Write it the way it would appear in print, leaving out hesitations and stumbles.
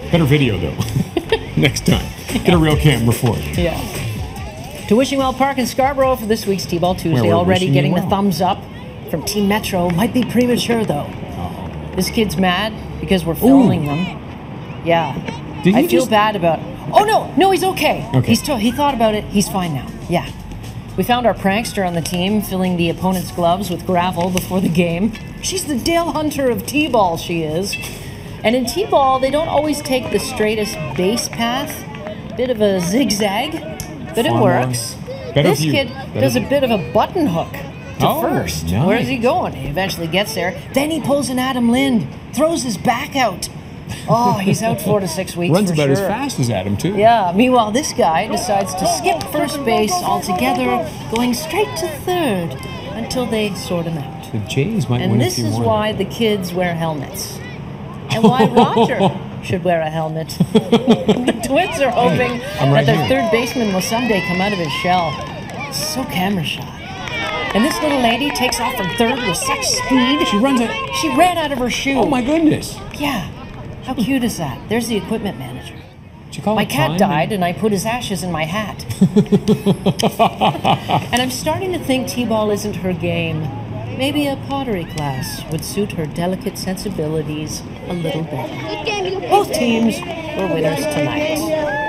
Better video, though. Next time. Get a real camera for it. Yeah. To Wishing Well Park in Scarborough for this week's T-Ball Tuesday. we're Already wishing getting you the well. thumbs up from Team Metro. Might be premature, though. This kid's mad because we're filming them. Yeah. Did I you feel just- bad about... Oh, no, he's okay. Okay. He thought about it. He's fine now. Yeah. We found our prankster on the team filling the opponent's gloves with gravel before the game. She's the Dale Hunter of T-ball, she is. And in T-ball, they don't always take the straightest base path. Bit of a zigzag, but it Far more- works. better This view. kid Better does a view. bit of a button hook to Oh, first. nice. Where's he going? He eventually gets there. Then he pulls an Adam Lind, throws his back out. Oh, he's out 4 to 6 weeks Runs for about sure. as fast as Adam, too. Yeah, meanwhile, this guy decides to skip first base altogether, going straight to third until they sort him out. The Jays might win And a this few is more. why the kids wear helmets. And why Roger should wear a helmet. The Twins are hoping I'm right that their here. third baseman will someday come out of his shell. So camera shy. And this little lady takes off from third with such speed. She runs it. She ran out of her shoe. Oh, my goodness. Yeah. How cute is that? There's the equipment manager. Did you call My it cat time? died, and I put his ashes in my hat. And I'm starting to think T-ball isn't her game. Maybe a pottery class would suit her delicate sensibilities a little better. Both teams were winners tonight.